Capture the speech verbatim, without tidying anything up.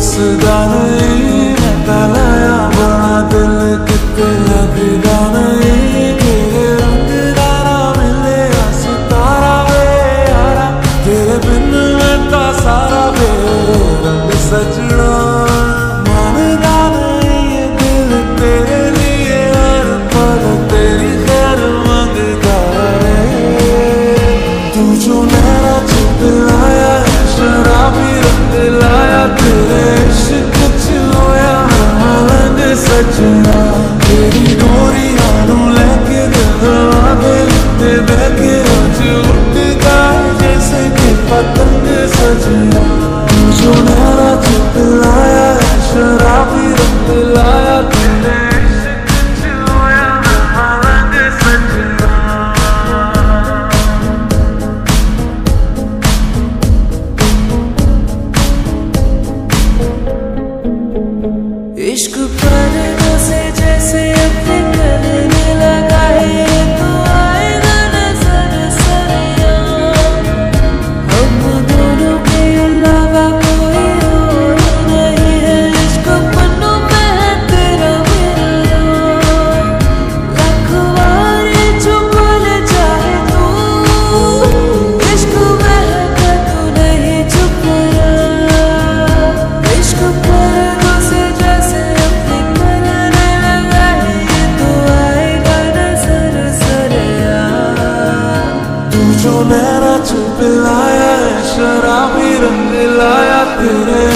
बसदा नहीं मैं तलाया बड़ा दिल किते लगदा नहीं तेरे रंग दारा मिले सितारा वे यारा तेरे बिन मैं ता सारा वे रंग सजना मानदा नहीं ये दिल तेरे लिए हर पल तेरी खैर मांगता है तू जो मेरा चुप लाया शराबी रंग लाया तेरे इश्क च होया मलंग सजना तेरी डोरियां नू लेके दिलवा दे उत्ते बैके अज उड़दा जैसे कि पतंग सजना तू जो मेरा चुप लाया शराबी रंग लाया तेरे इश्क च होया मलंग सजना इश्क पर से जैसे अपने करने लगा है तो आएगा नजर सरिया हम दोनों के अलावा कोई और नहीं है इश्क पन्नों पे है तेरा मेरा लाख बार चुप ले जाए तू इश्क महका तू नहीं चुप रहा इश्क पर से जैसे जो मेरा चुप लाया शराबी रंग लाया तेरे